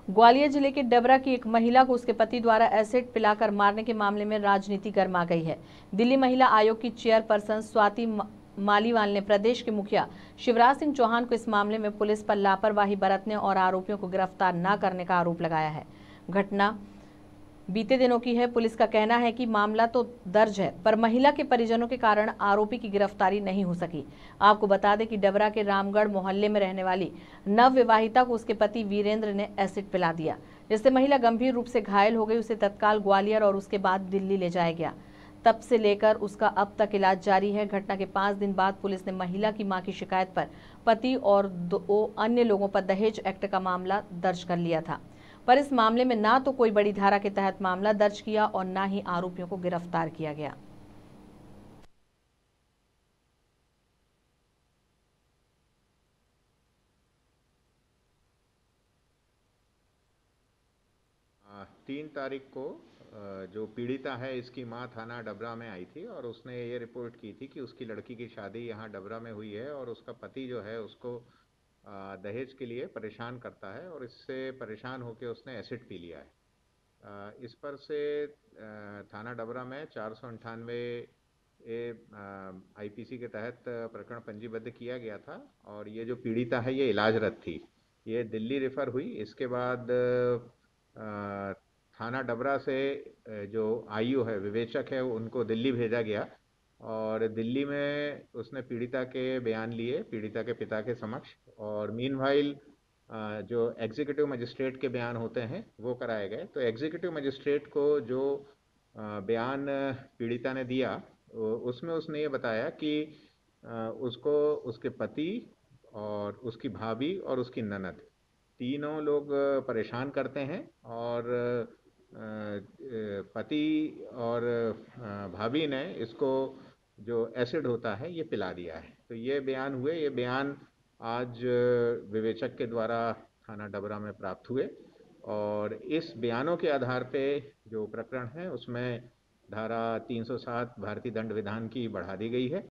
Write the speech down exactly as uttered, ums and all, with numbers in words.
ग्वालियर जिले के डबरा की एक महिला को उसके पति द्वारा एसिड पिलाकर मारने के मामले में राजनीति गर्मा गई है। दिल्ली महिला आयोग की चेयरपर्सन स्वाति मालीवाल ने प्रदेश के मुखिया शिवराज सिंह चौहान को इस मामले में पुलिस पर लापरवाही बरतने और आरोपियों को गिरफ्तार न करने का आरोप लगाया है। घटना बीते दिनों की है। पुलिस का कहना है कि मामला तो दर्ज है, पर महिला के परिजनों के कारण आरोपी की गिरफ्तारी नहीं हो सकी। आपको बता दें कि डबरा के रामगढ़ मोहल्ले में रहने वाली नव विवाहिता को उसके पति वीरेंद्र ने एसिड पिला दिया, जिससे महिला गंभीर रूप से घायल हो गई। उसे तत्काल ग्वालियर और उसके बाद दिल्ली ले जाया गया। तब से लेकर उसका अब तक इलाज जारी है। घटना के पांच दिन बाद पुलिस ने महिला की मां की शिकायत पर पति और दो अन्य लोगों पर दहेज एक्ट का मामला दर्ज कर लिया था, पर इस मामले में ना तो कोई बड़ी धारा के तहत मामला दर्ज किया और ना ही आरोपियों को गिरफ्तार किया गया। तीन तारीख को जो पीड़िता है इसकी मां थाना डबरा में आई थी और उसने ये रिपोर्ट की थी कि उसकी लड़की की शादी यहाँ डबरा में हुई है और उसका पति जो है उसको दहेज के लिए परेशान करता है और इससे परेशान होकर उसने एसिड पी लिया है। इस पर से थाना डबरा में चार सौ अंठानवे ए आईपीसी के तहत प्रकरण पंजीबद्ध किया गया था और ये जो पीड़िता है ये इलाजरत थी। ये दिल्ली रेफर हुई। इसके बाद थाना डबरा से जो आईयू है, विवेचक है, उनको दिल्ली भेजा गया और दिल्ली में उसने पीड़िता के बयान लिए पीड़िता के पिता के समक्ष, और मीनवाइल जो एग्जीक्यूटिव मजिस्ट्रेट के बयान होते हैं वो कराए गए। तो एग्जीक्यूटिव मजिस्ट्रेट को जो बयान पीड़िता ने दिया उसमें उसने ये बताया कि उसको उसके पति और उसकी भाभी और उसकी ननद तीनों लोग परेशान करते हैं और पति और भाभी ने इसको जो एसिड होता है ये पिला दिया है। तो ये बयान हुए। ये बयान आज विवेचक के द्वारा थाना डबरा में प्राप्त हुए और इस बयानों के आधार पे जो प्रकरण है उसमें धारा तीन सौ सात भारतीय दंड विधान की बढ़ा दी गई है।